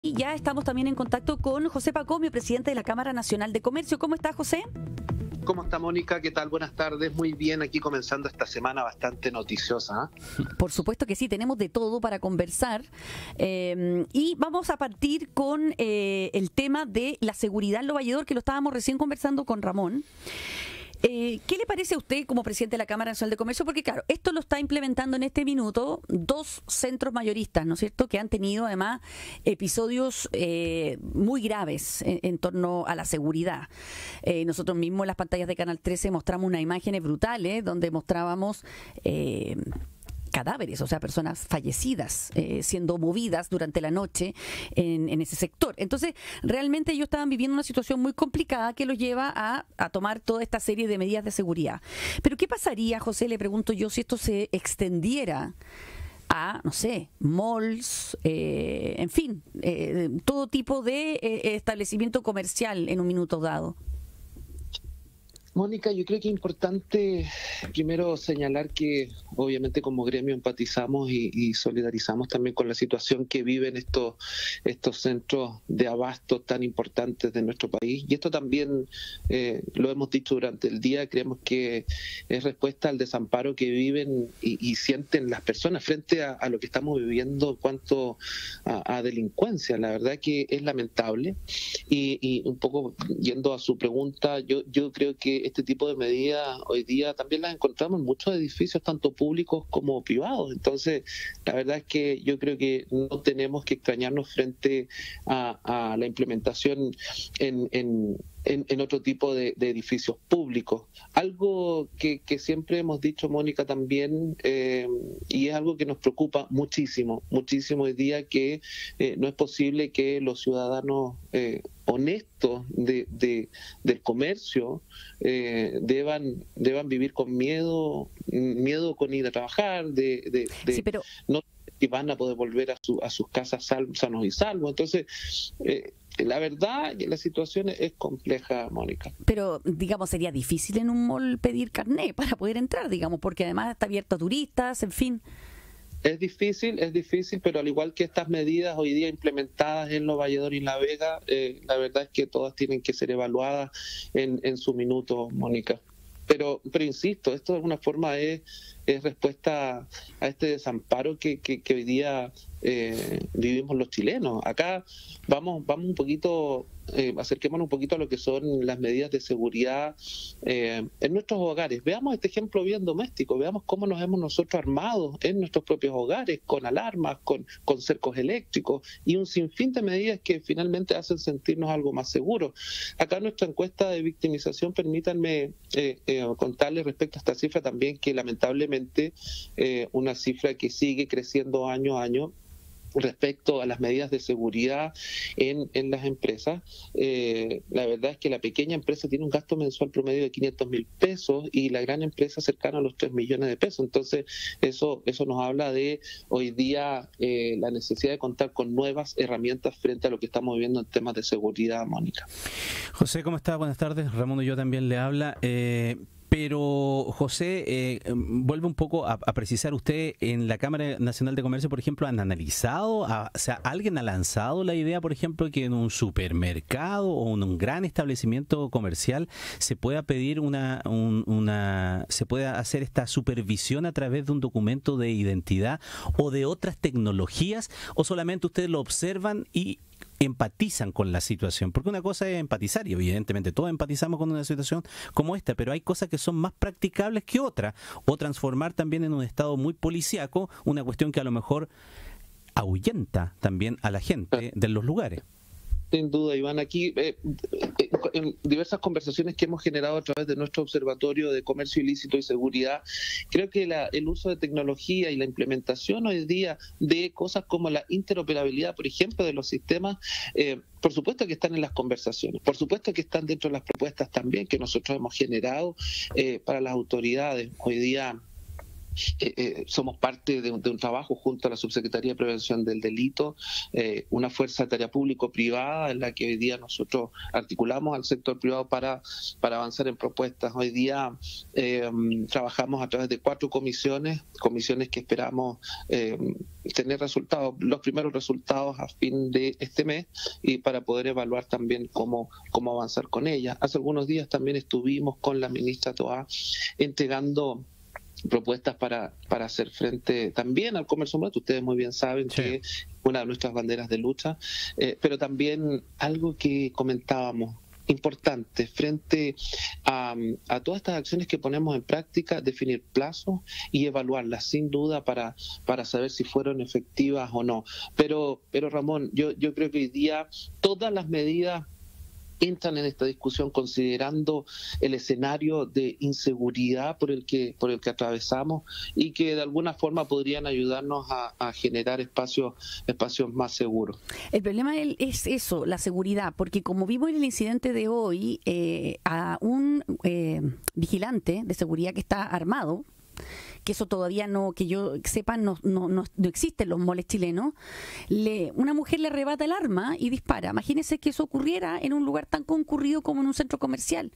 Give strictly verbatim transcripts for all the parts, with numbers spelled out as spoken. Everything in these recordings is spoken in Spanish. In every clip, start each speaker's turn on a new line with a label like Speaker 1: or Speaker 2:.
Speaker 1: Y ya estamos también en contacto con José Pacomio, presidente de la Cámara Nacional de Comercio. ¿Cómo está, José?
Speaker 2: ¿Cómo está, Mónica? ¿Qué tal? Buenas tardes. Muy bien, aquí comenzando esta semana bastante noticiosa. ¿eh?
Speaker 1: Por supuesto que sí, tenemos de todo para conversar. Eh, y vamos a partir con eh, el tema de la seguridad en Lo Valledor, que lo estábamos recién conversando con Ramón. Eh, ¿Qué le parece a usted como presidente de la Cámara Nacional de Comercio? Porque claro, esto lo está implementando en este minuto dos centros mayoristas, ¿no es cierto?, que han tenido además episodios eh, muy graves en, en torno a la seguridad. Eh, nosotros mismos en las pantallas de Canal trece mostramos unas imágenes brutales donde mostrábamos Eh, cadáveres, o sea, personas fallecidas eh, siendo movidas durante la noche en, en ese sector. Entonces, realmente ellos estaban viviendo una situación muy complicada que los lleva a, a tomar toda esta serie de medidas de seguridad. Pero, ¿qué pasaría, José, le pregunto yo, si esto se extendiera a, no sé, malls, eh, en fin, eh, todo tipo de eh, establecimiento comercial en un minuto dado?
Speaker 2: Mónica, yo creo que es importante primero señalar que obviamente como gremio empatizamos y, y solidarizamos también con la situación que viven estos, estos centros de abasto tan importantes de nuestro país. Y esto también eh, lo hemos dicho durante el día, creemos que es respuesta al desamparo que viven y, y sienten las personas frente a, a lo que estamos viviendo en cuanto a, a delincuencia. La verdad que es lamentable y, y un poco yendo a su pregunta, yo, yo creo que este tipo de medidas hoy día también las encontramos en muchos edificios, tanto públicos como privados. Entonces, la verdad es que yo creo que no tenemos que extrañarnos frente a, a la implementación en, en En, en otro tipo de, de edificios públicos. Algo que, que siempre hemos dicho, Mónica, también, eh, y es algo que nos preocupa muchísimo, muchísimo hoy día, que eh, no es posible que los ciudadanos eh, honestos de, de, del comercio eh, deban, deban vivir con miedo, miedo con ir a trabajar, de, de, de
Speaker 1: sí, pero...
Speaker 2: no si van a poder volver a, su, a sus casas sal, sanos y salvos. Entonces, eh, la verdad, la situación es compleja, Mónica.
Speaker 1: Pero, digamos, sería difícil en un mall pedir carné para poder entrar, digamos, porque además está abierto a turistas, en fin.
Speaker 2: Es difícil, es difícil, pero al igual que estas medidas hoy día implementadas en Lo Valledor y La Vega, eh, la verdad es que todas tienen que ser evaluadas en, en su minuto, Mónica. Pero, pero insisto, esto es una forma de es respuesta a este desamparo que, que, que hoy día eh, vivimos los chilenos. Acá vamos vamos un poquito, eh, acerquémonos un poquito a lo que son las medidas de seguridad eh, en nuestros hogares. Veamos este ejemplo bien doméstico, veamos cómo nos hemos nosotros armado en nuestros propios hogares, con alarmas, con, con cercos eléctricos y un sinfín de medidas que finalmente hacen sentirnos algo más seguros. Acá nuestra encuesta de victimización, permítanme eh, eh, contarles respecto a esta cifra también, que lamentablemente Eh, una cifra que sigue creciendo año a año respecto a las medidas de seguridad en, en las empresas. Eh, la verdad es que la pequeña empresa tiene un gasto mensual promedio de quinientos mil pesos y la gran empresa cercana a los tres millones de pesos. Entonces, eso, eso nos habla de hoy día eh, la necesidad de contar con nuevas herramientas frente a lo que estamos viviendo en temas de seguridad, Mónica.
Speaker 3: José, ¿cómo está? Buenas tardes. Ramón y yo también le habla. Eh... Pero, José, eh, vuelve un poco a, a precisar, usted en la Cámara Nacional de Comercio, por ejemplo, ¿han analizado, a, o sea, alguien ha lanzado la idea, por ejemplo, que en un supermercado o en un gran establecimiento comercial se pueda pedir una, un, una, se pueda hacer esta supervisión a través de un documento de identidad o de otras tecnologías, o solamente ustedes lo observan y empatizan con la situación? Porque una cosa es empatizar, y evidentemente todos empatizamos con una situación como esta, pero hay cosas que son más practicables que otras, o transformar también en un estado muy policíaco una cuestión que a lo mejor ahuyenta también a la gente de los lugares.
Speaker 2: Sin duda, Iván, aquí eh, en diversas conversaciones que hemos generado a través de nuestro observatorio de comercio ilícito y seguridad, creo que la, el uso de tecnología y la implementación hoy día de cosas como la interoperabilidad, por ejemplo, de los sistemas, eh, por supuesto que están en las conversaciones, por supuesto que están dentro de las propuestas también que nosotros hemos generado eh, para las autoridades. Hoy día Eh, eh, somos parte de un, de un trabajo junto a la Subsecretaría de Prevención del Delito, eh, una fuerza de tarea público-privada en la que hoy día nosotros articulamos al sector privado para, para avanzar en propuestas. Hoy día eh, trabajamos a través de cuatro comisiones, comisiones que esperamos eh, tener resultados, los primeros resultados a fin de este mes, y para poder evaluar también cómo, cómo avanzar con ellas. Hace algunos días también estuvimos con la ministra Toá entregando propuestas para, para hacer frente también al comercio ambulante. Ustedes muy bien saben sí. que es una de nuestras banderas de lucha, eh, pero también algo que comentábamos, importante, frente a, a todas estas acciones que ponemos en práctica, definir plazos y evaluarlas, sin duda, para, para saber si fueron efectivas o no. Pero, pero Ramón, yo, yo creo que hoy día todas las medidas entran en esta discusión considerando el escenario de inseguridad por el que por el que atravesamos y que de alguna forma podrían ayudarnos a, a generar espacios espacios más seguros.
Speaker 1: El problema es eso, la seguridad, porque como vimos en el incidente de hoy, eh, a un eh, vigilante de seguridad que está armado, que eso todavía no, que yo sepa, no, no, no, no existen los moles chilenos, le, una mujer le arrebata el arma y dispara. Imagínense que eso ocurriera en un lugar tan concurrido como en un centro comercial.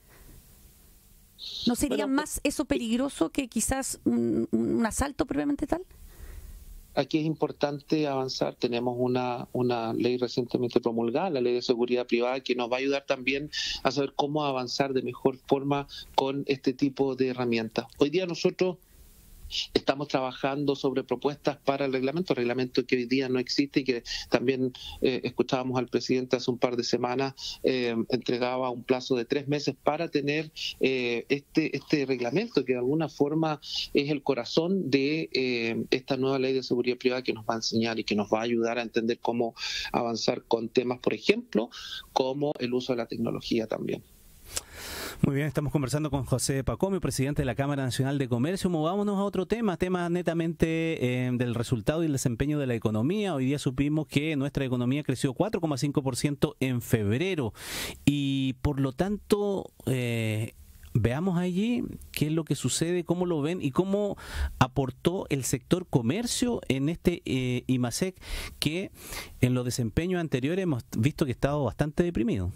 Speaker 1: ¿No sería bueno, más eso peligroso que quizás un, un asalto previamente tal?
Speaker 2: Aquí es importante avanzar. Tenemos una, una ley recientemente promulgada, la Ley de Seguridad Privada, que nos va a ayudar también a saber cómo avanzar de mejor forma con este tipo de herramientas. Hoy día nosotros estamos trabajando sobre propuestas para el reglamento, reglamento que hoy día no existe y que también eh, escuchábamos al presidente hace un par de semanas, eh, entregaba un plazo de tres meses para tener eh, este, este reglamento que de alguna forma es el corazón de eh, esta nueva ley de seguridad privada que nos va a enseñar y que nos va a ayudar a entender cómo avanzar con temas, por ejemplo, como el uso de la tecnología también.
Speaker 3: Muy bien, estamos conversando con José Pacomio, presidente de la Cámara Nacional de Comercio. Movámonos a otro tema, tema netamente eh, del resultado y el desempeño de la economía. Hoy día supimos que nuestra economía creció cuatro coma cinco por ciento en febrero y por lo tanto eh, veamos allí qué es lo que sucede, cómo lo ven y cómo aportó el sector comercio en este eh, IMASEC, que en los desempeños anteriores hemos visto que ha estado bastante deprimido.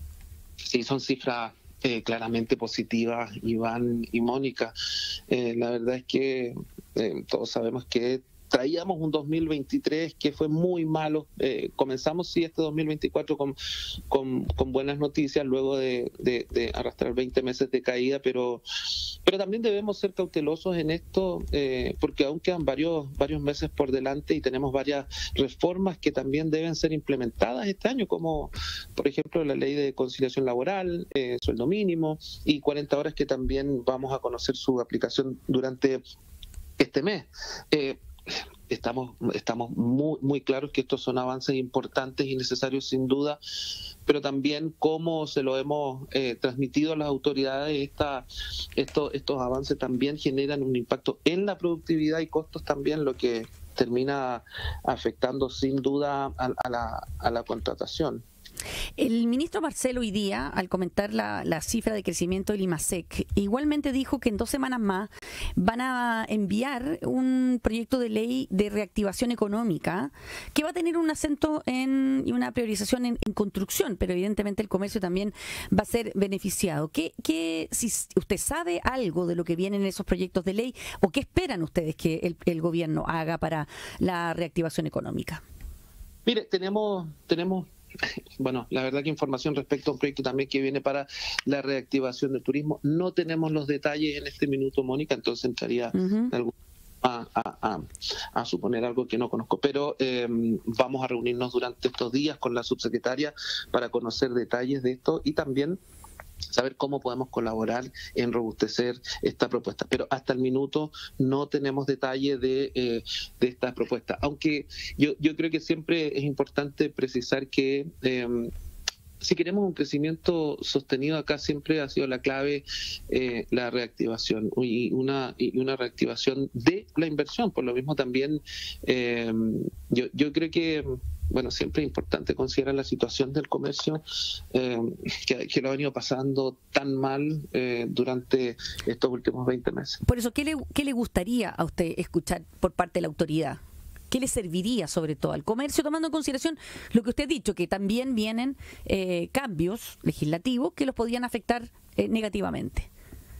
Speaker 2: Sí, son cifras Eh, claramente positivas, Iván y Mónica. Eh, la verdad es que eh, todos sabemos que traíamos un dos mil veintitrés que fue muy malo. Eh, comenzamos sí este dos mil veinticuatro con, con, con buenas noticias luego de, de, de arrastrar veinte meses de caída, pero pero también debemos ser cautelosos en esto eh, porque aún quedan varios, varios meses por delante y tenemos varias reformas que también deben ser implementadas este año, como por ejemplo la ley de conciliación laboral, eh, sueldo mínimo y cuarenta horas, que también vamos a conocer su aplicación durante este mes. Eh, Estamos, estamos muy, muy claros que estos son avances importantes y necesarios sin duda, pero también cómo se lo hemos eh, transmitido a las autoridades, esta, esto, estos avances también generan un impacto en la productividad y costos también, lo que termina afectando sin duda a, a, la, a la contratación.
Speaker 1: El ministro Marcelo hoy día, al comentar la, la cifra de crecimiento del IMASEC, igualmente dijo que en dos semanas más van a enviar un proyecto de ley de reactivación económica que va a tener un acento en, y una priorización en, en construcción, pero evidentemente el comercio también va a ser beneficiado. ¿Qué, qué, si usted sabe algo de lo que viene en esos proyectos de ley o qué esperan ustedes que el, el gobierno haga para la reactivación económica?
Speaker 2: Mire, tenemos... tenemos Bueno, la verdad que información respecto a un proyecto también que viene para la reactivación del turismo. No tenemos los detalles en este minuto, Mónica, entonces entraría uh-huh. algún, a, a, a, a suponer algo que no conozco. Pero eh, vamos a reunirnos durante estos días con la subsecretaria para conocer detalles de esto y también saber cómo podemos colaborar en robustecer esta propuesta. Pero hasta el minuto no tenemos detalle de, eh, de esta propuesta. Aunque yo, yo creo que siempre es importante precisar que eh, si queremos un crecimiento sostenido, acá siempre ha sido la clave eh, la reactivación y una, y una reactivación de la inversión. Por lo mismo también eh, yo, yo creo que bueno, siempre es importante considerar la situación del comercio, eh, que, que lo ha venido pasando tan mal eh, durante estos últimos veinte meses.
Speaker 1: Por eso, ¿qué le, qué le gustaría a usted escuchar por parte de la autoridad? ¿Qué le serviría sobre todo al comercio, tomando en consideración lo que usted ha dicho, que también vienen eh, cambios legislativos que los podrían afectar eh, negativamente?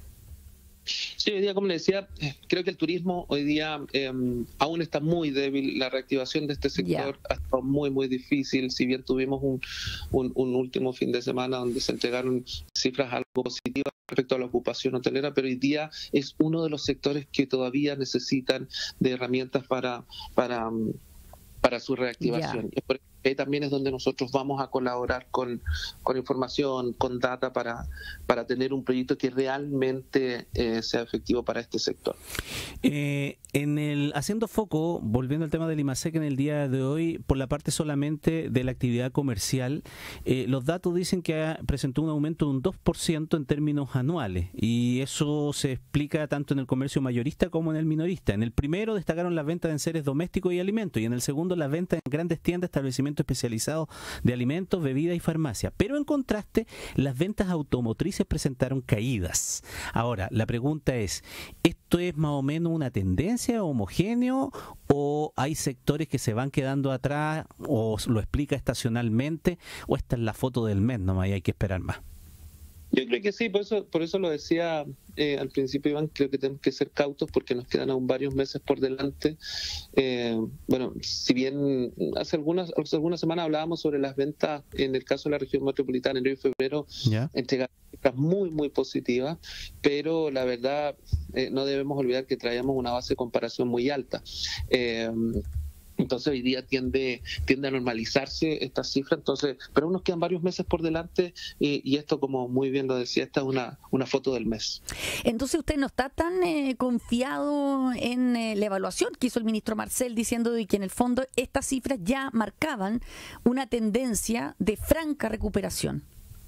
Speaker 2: Sí, hoy día, como le decía, creo que el turismo hoy día eh, aún está muy débil. La reactivación de este sector yeah. ha estado muy, muy difícil. Si bien tuvimos un, un, un último fin de semana donde se entregaron cifras algo positivas respecto a la ocupación hotelera, pero hoy día es uno de los sectores que todavía necesitan de herramientas para, para, para su reactivación. Yeah. Ahí también es donde nosotros vamos a colaborar con, con información, con data para, para tener un proyecto que realmente eh, sea efectivo para este sector.
Speaker 3: Eh, en el haciendo foco, volviendo al tema del IMASEC en el día de hoy, por la parte solamente de la actividad comercial, eh, los datos dicen que ha, presentó un aumento de un dos por ciento en términos anuales, y eso se explica tanto en el comercio mayorista como en el minorista. En el primero destacaron las ventas de enseres domésticos y alimentos, y en el segundo las ventas en grandes tiendas, establecimientos especializados de alimentos, bebidas y farmacia. Pero en contraste, las ventas automotrices presentaron caídas. Ahora, la pregunta es, ¿esto es más o menos una tendencia homogéneo o hay sectores que se van quedando atrás o lo explica estacionalmente o esta es la foto del mes nomás y hay que esperar más?
Speaker 2: Yo creo que sí, por eso, por eso lo decía eh, al principio, Iván, creo que tenemos que ser cautos porque nos quedan aún varios meses por delante. Eh, bueno, si bien hace algunas, hace algunas semanas hablábamos sobre las ventas en el caso de la región metropolitana, en enero y febrero, ¿ya? Entregaron cifras muy, muy positivas, pero la verdad eh, no debemos olvidar que traíamos una base de comparación muy alta. Eh, Entonces hoy día tiende tiende a normalizarse esta cifra, entonces, pero aún nos quedan varios meses por delante y, y esto, como muy bien lo decía, esta es una, una foto del mes.
Speaker 1: Entonces usted no está tan eh, confiado en eh, la evaluación que hizo el ministro Marcel, diciendo de que en el fondo estas cifras ya marcaban una tendencia de franca recuperación.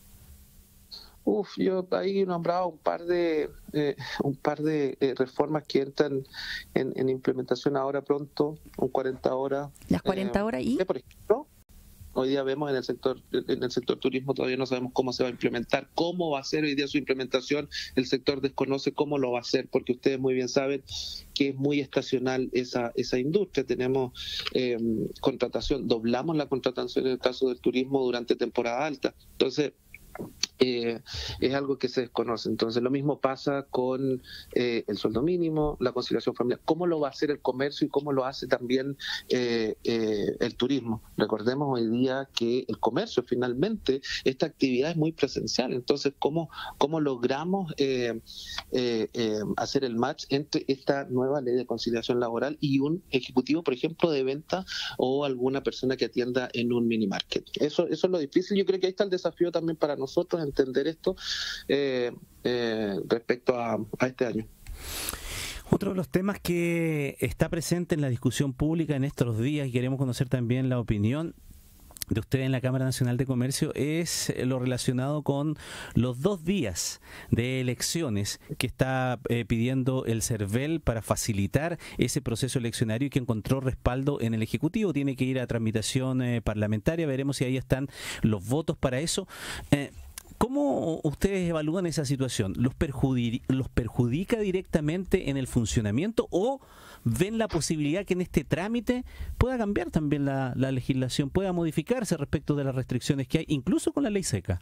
Speaker 2: Uf, yo ahí nombraba un par de eh, un par de eh, reformas que entran en, en implementación ahora pronto, con cuarenta horas.
Speaker 1: Las cuarenta eh, horas y.
Speaker 2: Por ejemplo, hoy día vemos en el sector en el sector turismo todavía no sabemos cómo se va a implementar, cómo va a ser hoy día su implementación. El sector desconoce cómo lo va a hacer, porque ustedes muy bien saben que es muy estacional esa esa industria. Tenemos eh, contratación, doblamos la contratación en el caso del turismo durante temporada alta. Entonces, Eh, es algo que se desconoce. Entonces lo mismo pasa con eh, el sueldo mínimo, la conciliación familiar, cómo lo va a hacer el comercio y cómo lo hace también eh, eh, el turismo. Recordemos hoy día que el comercio, finalmente, esta actividad es muy presencial. Entonces, ¿cómo, cómo logramos eh, eh, eh, hacer el match entre esta nueva ley de conciliación laboral y un ejecutivo, por ejemplo, de venta o alguna persona que atienda en un mini market? Eso, eso es lo difícil. Yo creo que ahí está el desafío también para nosotros, entender esto eh, eh, respecto a, a este año.
Speaker 3: Otro de los temas que está presente en la discusión pública en estos días, y queremos conocer también la opinión de usted en la Cámara Nacional de Comercio, es lo relacionado con los dos días de elecciones que está eh, pidiendo el CERVEL para facilitar ese proceso eleccionario y que encontró respaldo en el Ejecutivo. Tiene que ir a tramitación eh, parlamentaria, veremos si ahí están los votos para eso. Eh, ¿Cómo ustedes evalúan esa situación? ¿Los, perjudi- ¿Los perjudica directamente en el funcionamiento o ven la posibilidad que en este trámite pueda cambiar también la, la legislación, pueda modificarse respecto de las restricciones que hay, incluso con la ley seca?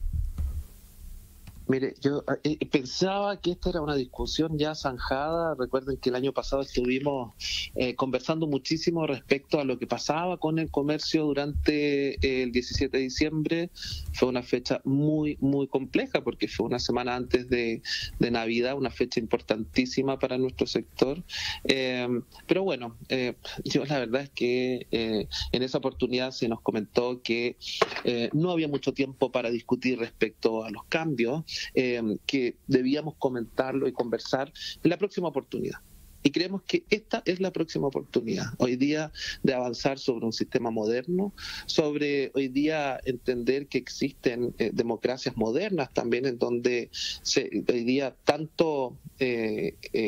Speaker 2: Mire, yo eh, pensaba que esta era una discusión ya zanjada. Recuerden que el año pasado estuvimos eh, conversando muchísimo respecto a lo que pasaba con el comercio durante eh, el diecisiete de diciembre. Fue una fecha muy, muy compleja porque fue una semana antes de, de Navidad, una fecha importantísima para nuestro sector. Eh, pero bueno, eh, yo la verdad es que eh, en esa oportunidad se nos comentó que eh, no había mucho tiempo para discutir respecto a los cambios. Eh, que debíamos comentarlo y conversar en la próxima oportunidad. Y creemos que esta es la próxima oportunidad, hoy día, de avanzar sobre un sistema moderno, sobre hoy día entender que existen eh, democracias modernas también, en donde se, hoy día tanto eh, eh,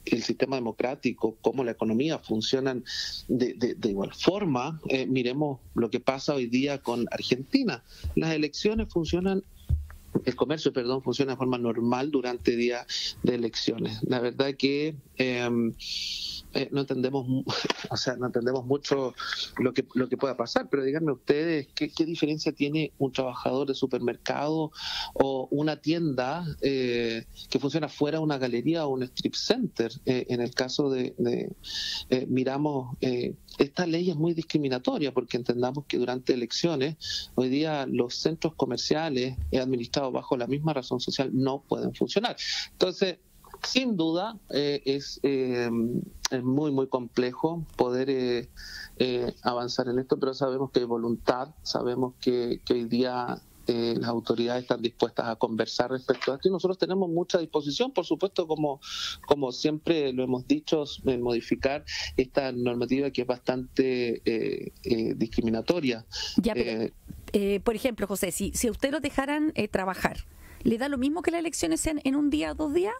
Speaker 2: el sistema democrático como la economía funcionan de, de, de igual forma, eh, miremos lo que pasa hoy día con Argentina. Las elecciones funcionan El comercio, perdón, funciona de forma normal durante días de elecciones. La verdad que eh, eh, no entendemos, o sea, no entendemos mucho lo que lo que pueda pasar, pero díganme ustedes qué, qué diferencia tiene un trabajador de supermercado o una tienda eh, que funciona fuera de una galería o un strip center. Eh, en el caso de, de eh, miramos eh, esta ley es muy discriminatoria porque entendamos que durante elecciones hoy día los centros comerciales administrados bajo la misma razón social no pueden funcionar. Entonces, sin duda, eh, es, eh, es muy, muy complejo poder eh, eh, avanzar en esto, pero sabemos que hay voluntad, sabemos que, que hoy día eh, las autoridades están dispuestas a conversar respecto a esto y nosotros tenemos mucha disposición, por supuesto, como, como siempre lo hemos dicho, en modificar esta normativa que es bastante eh, eh, discriminatoria.
Speaker 1: Ya, pero, eh, eh, por ejemplo, José, si, si a usted lo dejaran eh, trabajar, ¿le da lo mismo que las elecciones sean en un día o dos días?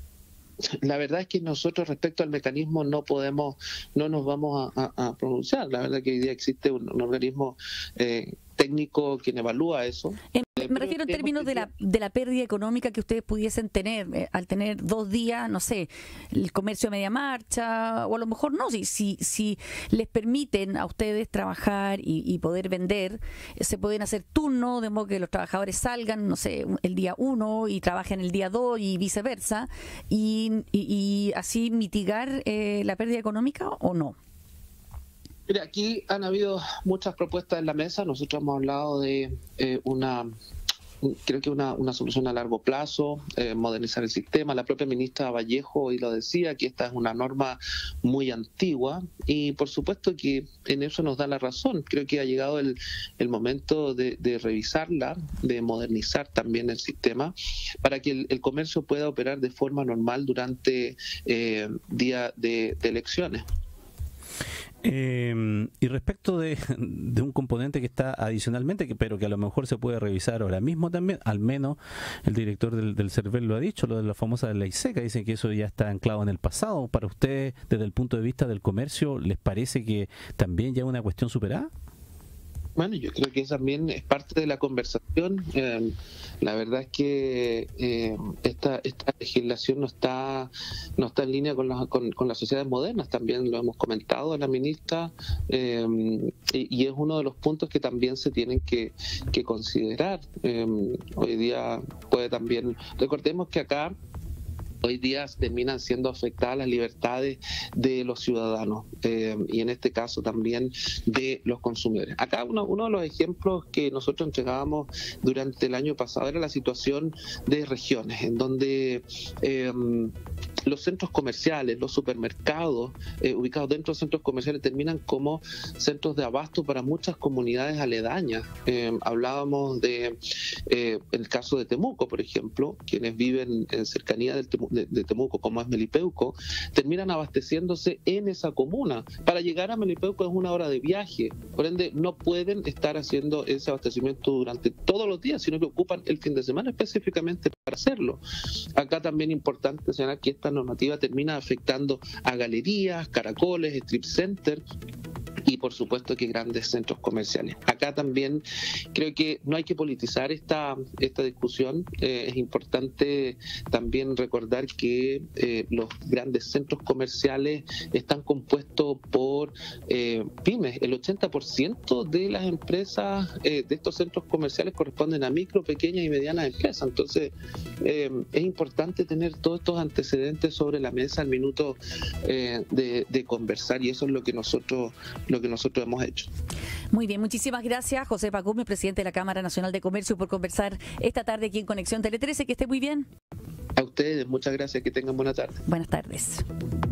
Speaker 2: La verdad es que nosotros respecto al mecanismo no podemos, no nos vamos a, a, a pronunciar. La verdad que hoy día existe un, un organismo eh, técnico quien evalúa eso.
Speaker 1: En, me refiero en términos de la, de la pérdida económica que ustedes pudiesen tener eh, al tener dos días, no sé, el comercio a media marcha, o a lo mejor no, si, si, si les permiten a ustedes trabajar y, y poder vender, se pueden hacer turnos, de modo que los trabajadores salgan, no sé, el día uno y trabajen el día dos y viceversa, y, y, y así mitigar eh, la pérdida económica o no.
Speaker 2: Mira, aquí han habido muchas propuestas en la mesa. Nosotros hemos hablado de eh, una, creo que una, una solución a largo plazo, eh, modernizar el sistema. La propia ministra Vallejo hoy lo decía, que esta es una norma muy antigua y por supuesto que en eso nos da la razón. Creo que ha llegado el, el momento de, de revisarla, de modernizar también el sistema para que el, el comercio pueda operar de forma normal durante eh, día de, de elecciones.
Speaker 3: Eh, y respecto de, de un componente que está adicionalmente, que, pero que a lo mejor se puede revisar ahora mismo también, al menos el director del, del CERVEL lo ha dicho, lo de la famosa ley seca, dicen que eso ya está anclado en el pasado. ¿Para ustedes, desde el punto de vista del comercio, les parece que también ya es una cuestión superada?
Speaker 2: Bueno, yo creo que también es parte de la conversación. Eh, la verdad es que eh, esta, esta legislación no está no está en línea con, la, con, con las sociedades modernas, también lo hemos comentado a la ministra, eh, y, y es uno de los puntos que también se tienen que, que considerar. Eh, hoy día puede también, recordemos que acá hoy día terminan siendo afectadas las libertades de los ciudadanos eh, y en este caso también de los consumidores. Acá uno, uno de los ejemplos que nosotros entregábamos durante el año pasado era la situación de regiones, en donde eh, los centros comerciales, los supermercados eh, ubicados dentro de centros comerciales terminan como centros de abasto para muchas comunidades aledañas. Eh, hablábamos de, eh, en el caso de Temuco, por ejemplo, quienes viven en cercanía del Temuco, de, de Temuco, como es Melipeuco, terminan abasteciéndose en esa comuna. Para llegar a Melipeuco es una hora de viaje, por ende no pueden estar haciendo ese abastecimiento durante todos los días, sino que ocupan el fin de semana específicamente para hacerlo. Acá también es importante señalar que esta normativa termina afectando a galerías, caracoles, strip centers y por supuesto que grandes centros comerciales. Acá también creo que no hay que politizar esta, esta discusión. Eh, es importante también recordar que eh, los grandes centros comerciales están compuestos por eh, pymes. El ochenta por ciento de las empresas eh, de estos centros comerciales corresponden a micro, pequeñas y medianas empresas. Entonces eh, es importante tener todos estos antecedentes sobre la mesa al minuto eh, de, de conversar y eso es lo que nosotros lo que nosotros hemos hecho.
Speaker 1: Muy bien, muchísimas gracias José Pacumi, presidente de la Cámara Nacional de Comercio, por conversar esta tarde aquí en Conexión Tele trece. Que esté muy bien.
Speaker 2: A ustedes, muchas gracias, que tengan buena tarde.
Speaker 1: Buenas tardes.